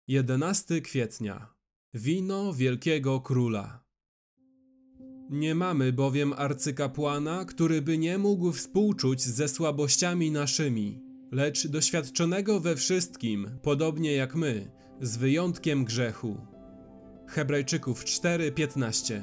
11 kwietnia. Wino Wielkiego Króla. Nie mamy bowiem arcykapłana, który by nie mógł współczuć ze słabościami naszymi, lecz doświadczonego we wszystkim, podobnie jak my, z wyjątkiem grzechu. Hebrajczyków 4:15.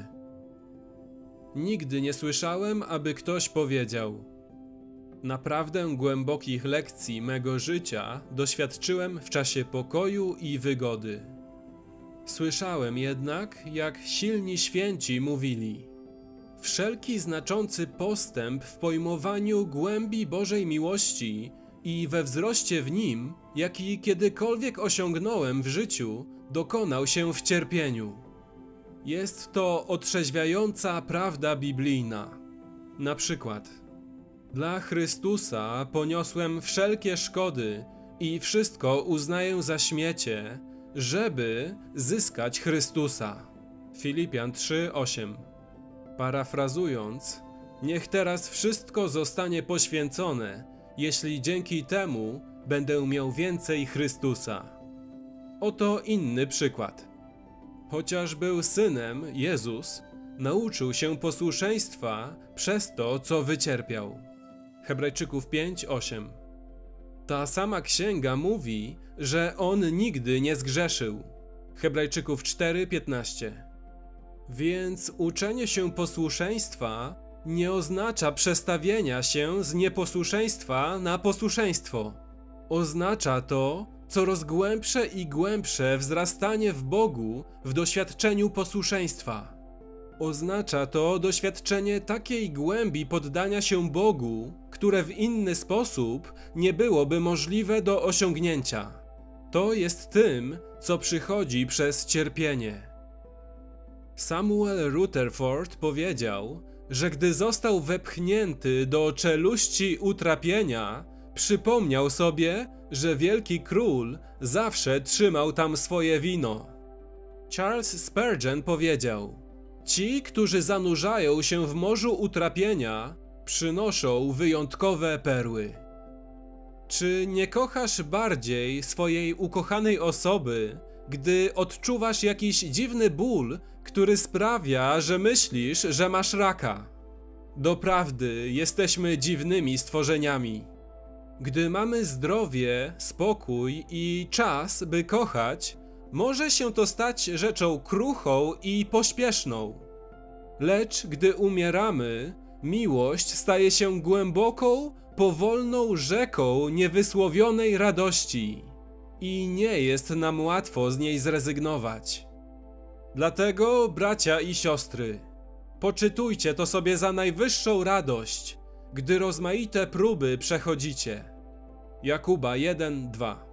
Nigdy nie słyszałem, aby ktoś powiedział: naprawdę głębokich lekcji mego życia doświadczyłem w czasie pokoju i wygody. Słyszałem jednak, jak silni święci mówili: wszelki znaczący postęp w pojmowaniu głębi Bożej miłości i we wzroście w nim, jaki kiedykolwiek osiągnąłem w życiu, dokonał się w cierpieniu. Jest to otrzeźwiająca prawda biblijna. Na przykład: dla Chrystusa poniosłem wszelkie szkody i wszystko uznaję za śmiecie, żeby zyskać Chrystusa. Filipian 3:8. Parafrazując, niech teraz wszystko zostanie poświęcone, jeśli dzięki temu będę miał więcej Chrystusa. Oto inny przykład. Chociaż był synem, Jezus nauczył się posłuszeństwa przez to, co wycierpiał. Hebrajczyków 5:8. Ta sama księga mówi, że on nigdy nie zgrzeszył. Hebrajczyków 4:15. Więc uczenie się posłuszeństwa nie oznacza przestawienia się z nieposłuszeństwa na posłuszeństwo. Oznacza to coraz głębsze i głębsze wzrastanie w Bogu w doświadczeniu posłuszeństwa. Oznacza to doświadczenie takiej głębi poddania się Bogu, które w inny sposób nie byłoby możliwe do osiągnięcia. To jest tym, co przychodzi przez cierpienie. Samuel Rutherford powiedział, że gdy został wepchnięty do czeluści utrapienia, przypomniał sobie, że wielki król zawsze trzymał tam swoje wino. Charles Spurgeon powiedział: ci, którzy zanurzają się w morzu utrapienia, przynoszą wyjątkowe perły. Czy nie kochasz bardziej swojej ukochanej osoby, gdy odczuwasz jakiś dziwny ból, który sprawia, że myślisz, że masz raka? Doprawdy jesteśmy dziwnymi stworzeniami. Gdy mamy zdrowie, spokój i czas, by kochać, może się to stać rzeczą kruchą i pośpieszną. Lecz gdy umieramy, miłość staje się głęboką, powolną rzeką niewysłowionej radości i nie jest nam łatwo z niej zrezygnować. Dlatego, bracia i siostry, poczytujcie to sobie za najwyższą radość, gdy rozmaite próby przechodzicie. Jakuba 1:2.